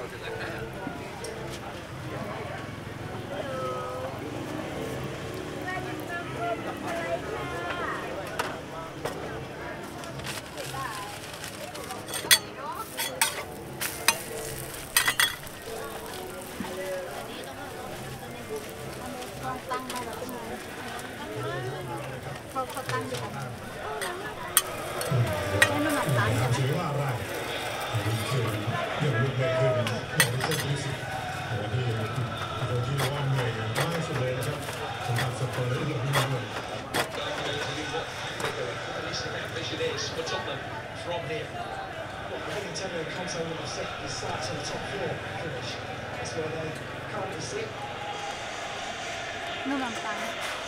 เขาตั้งอยู่กันแล้วน้ำมันร้านจะไหมนุ่มน้ำตาล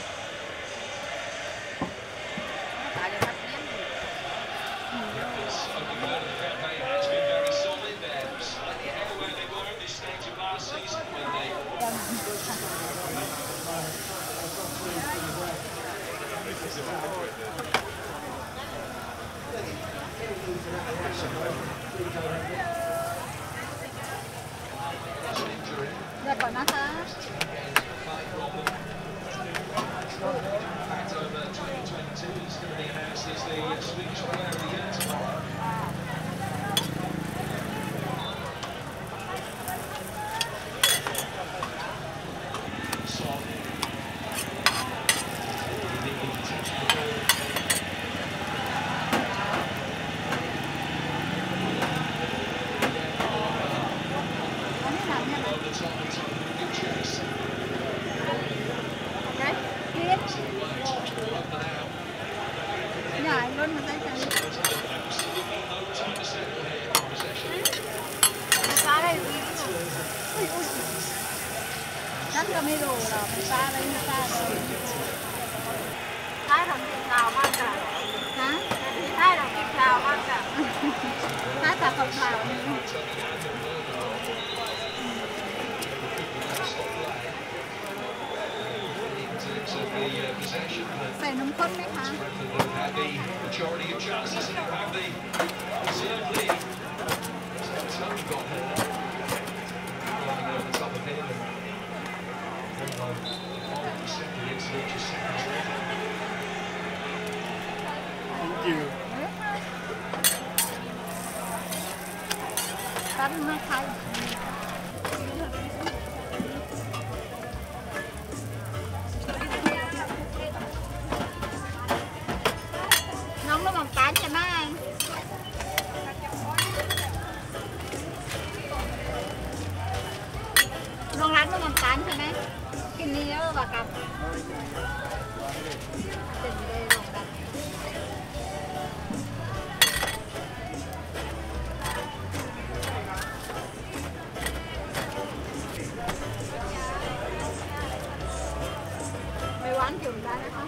เดี๋ยวก่อนนะคะฉันก็ไม่รู้หรอกมันซ่าเลยไม่ซ่าเลยใช่ทำกินข้าวมากจ้ะฮะใช่ทำกินข้าวมากจ้ะใช่แต่ข้าวนี่ใส่นมข้นไหมคะตั้งไม่ใช่น้องระวังการใช่ไหมน้องร้านระวังการใช่ไหมกินนี้เยอะกว่ากับเต็มเลยลงกันไม่หวานจุ่มได้นะคะ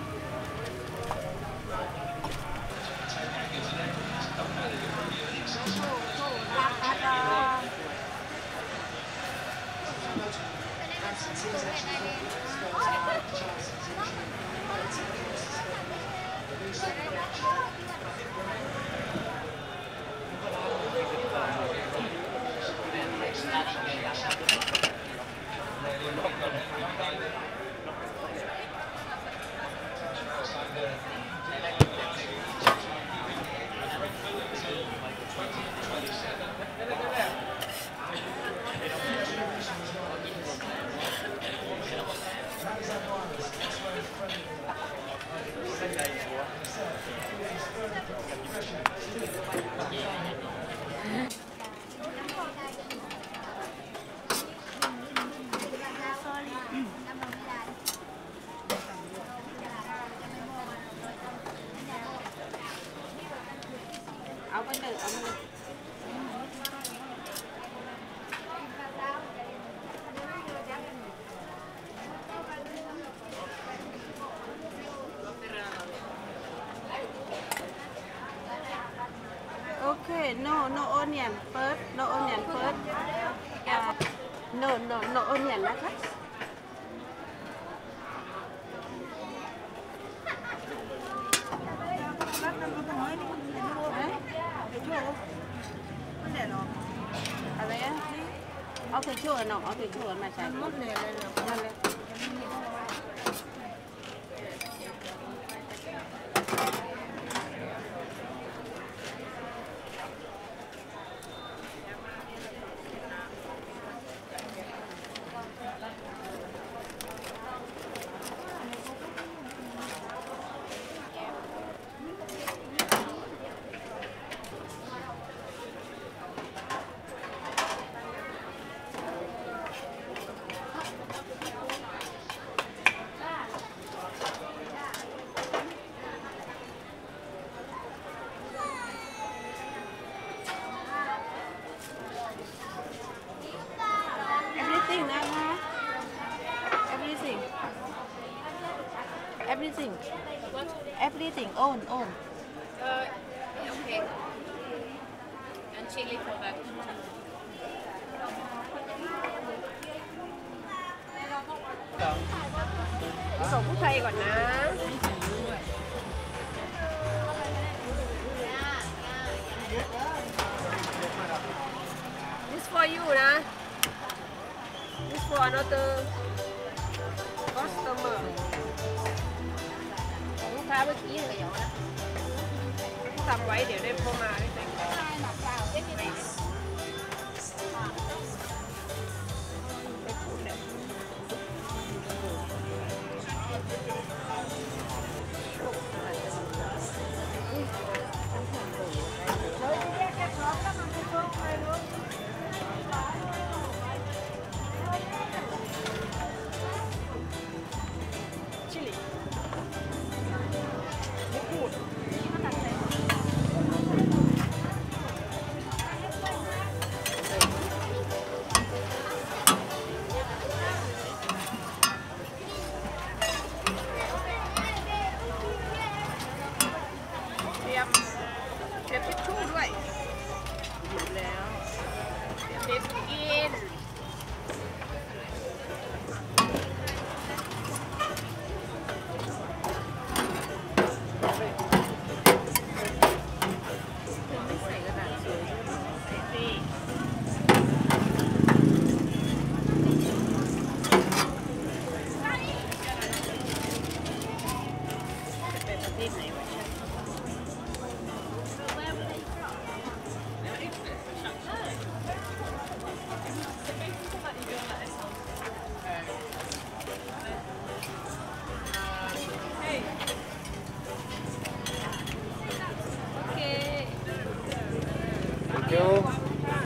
เอาไปเลยเอาไปเลยโอเค no onion first no onion first no onion นะคะอะไรอ่ะเอาทิชชู่หนอกเอาทิชชู่มาใช้หมดเลยนั่นเลย Everything own. Okay. And chili for that. ส่งผู้ไทยก่อนนะ This for you นะ This for another customer ลูกค้าเมื่อกี้เลยนะทำไว้เดี๋ยวได้พอมาได้แต่งเก็บทิชชู่ด้วยหยิบแล้วเก็บกิน